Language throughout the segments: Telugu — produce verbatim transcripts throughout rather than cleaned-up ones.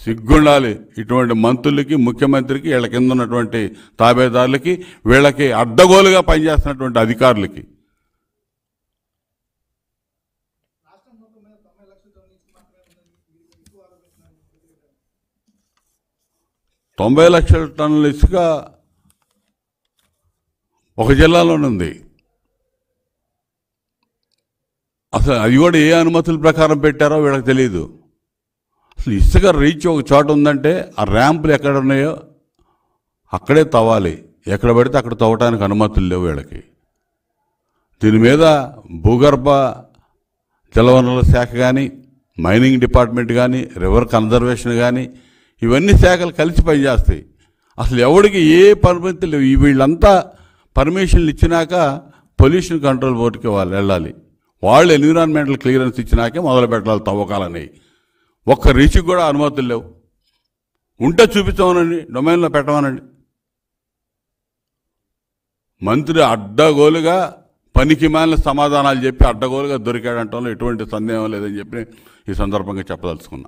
సిగ్గుండాలి ఇటువంటి మంత్రులకి, ముఖ్యమంత్రికి, వీళ్ళ కింద ఉన్నటువంటి తాబేదారులకి, వీళ్ళకి అడ్డగోలుగా పనిచేస్తున్నటువంటి అధికారులకి. తొంభై లక్షల టన్నుల ఇసుక ఒక జిల్లాలోనే ఉంది. అసలు అది కూడా ఏ అనుమతుల ప్రకారం పెట్టారో వీళ్ళకి తెలియదు. అసలు ఇసుక రీచ్ ఒక చోట ఉందంటే ఆ ర్యాంపులు ఎక్కడ ఉన్నాయో అక్కడే తవ్వాలి. ఎక్కడ పడితే అక్కడ తవ్వటానికి అనుమతులు లేవు వీళ్ళకి. దీని మీద భూగర్భ జలవనరుల శాఖ కానీ, మైనింగ్ డిపార్ట్మెంట్ కానీ, రివర్ కన్జర్వేషన్ కానీ, ఇవన్నీ శాఖలు కలిసి పనిచేస్తాయి. అసలు ఎవరికి ఏ పర్మిషన్ లేవు. వీళ్ళంతా పర్మిషన్లు ఇచ్చినాక పొల్యూషన్ కంట్రోల్ బోర్డుకి వాళ్ళు వెళ్ళాలి. వాళ్ళు ఎన్విరాన్మెంటల్ క్లియరెన్స్ ఇచ్చినాకే మొదలు పెట్టాలి తవ్వకాలని. ఒక్క రీచ్కి కూడా అనుమతులు లేవు. ఉంటే చూపించమనండి, డొమైన్లో పెట్టమనండి. మంత్రి అడ్డగోలుగా పనికి మాలిన సమాధానాలు చెప్పి అడ్డగోలుగా దొరికాడంటంలో ఎటువంటి సందేహం లేదని చెప్పి ఈ సందర్భంగా చెప్పదలుచుకున్నా.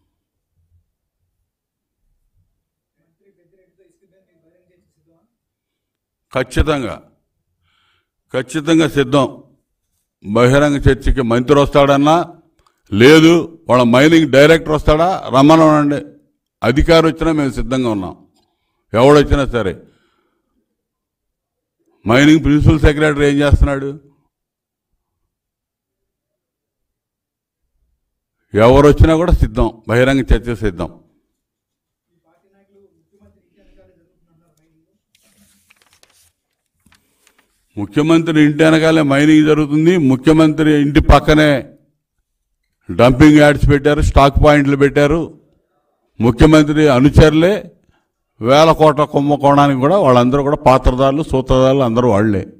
ఖచ్చితంగా ఖచ్చితంగా సిద్ధం. బహిరంగ చర్చకి మంత్రి వస్తాడన్నా, లేదు వాళ్ళ మైనింగ్ డైరెక్టర్ వస్తాడా, రమ్మనండి. అధికారి వచ్చినా మేము సిద్ధంగా ఉన్నాం. ఎవడొచ్చినా సరే. మైనింగ్ ప్రిన్సిపల్ సెక్రటరీ ఏం చేస్తున్నాడు? ఎవరు వచ్చినా కూడా సిద్ధం, బహిరంగ చర్చ సిద్ధం. ముఖ్యమంత్రి ఇంటి వెనకాలే మైనింగ్ జరుగుతుంది. ముఖ్యమంత్రి ఇంటి పక్కనే డంపింగ్ యార్డ్స్ పెట్టారు, స్టాక్ పాయింట్లు పెట్టారు. ముఖ్యమంత్రి అనుచరులే వేల కోట్ల కుంభకోణానికి కూడా వాళ్ళందరూ కూడా పాత్రదారులు, సూత్రధారులు అందరూ వాళ్లే.